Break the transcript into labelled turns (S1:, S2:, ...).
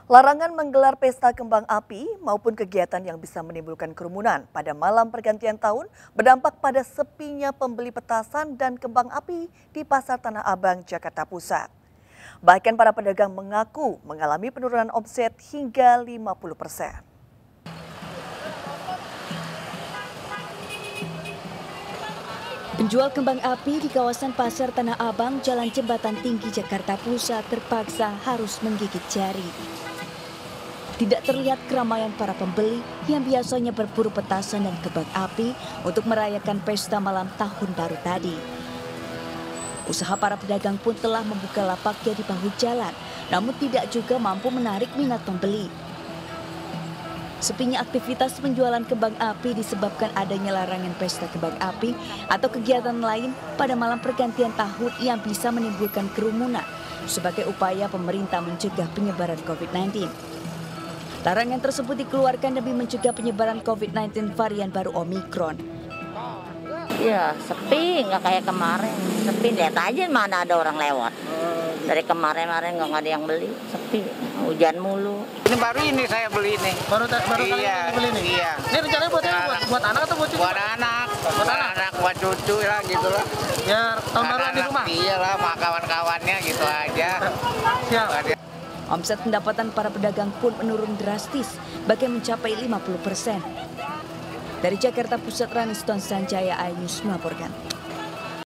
S1: Larangan menggelar pesta kembang api maupun kegiatan yang bisa menimbulkan kerumunan pada malam pergantian tahun berdampak pada sepinya pembeli petasan dan kembang api di Pasar Tanah Abang, Jakarta Pusat. Bahkan para pedagang mengaku mengalami penurunan omset hingga 50%.
S2: Penjual kembang api di kawasan Pasar Tanah Abang, Jalan Jembatan Tinggi, Jakarta Pusat terpaksa harus menggigit jari. Tidak terlihat keramaian para pembeli yang biasanya berburu petasan dan kembang api untuk merayakan pesta malam tahun baru tadi. Usaha para pedagang pun telah membuka lapaknya di bahu jalan, namun tidak juga mampu menarik minat pembeli. Sepinya aktivitas penjualan kembang api disebabkan adanya larangan pesta kembang api atau kegiatan lain pada malam pergantian tahun yang bisa menimbulkan kerumunan sebagai upaya pemerintah mencegah penyebaran COVID-19. Larangan tersebut dikeluarkan demi mencegah penyebaran COVID-19 varian baru Omikron.
S3: Ya, sepi, nggak kayak kemarin. Sepi, lihat aja mana ada orang lewat. Dari kemarin-kemarin nggak ada yang beli, sepi. Hujan mulu.
S4: Ini baru ini saya beli ini.
S5: Baru kali ini beli ini?
S4: Iya.
S5: Ini rencananya buat anak atau buat cucu?
S4: Buat anak. Buat anak, buat cucu lah gitu lah.
S5: Biar tahun baruan di rumah?
S4: Iya lah, sama kawan-kawannya gitu aja.
S5: Siap.
S2: Omset pendapatan para pedagang pun menurun drastis, bahkan mencapai 50%. Dari Jakarta Pusat, Raniston Sanjaya, iNews melaporkan.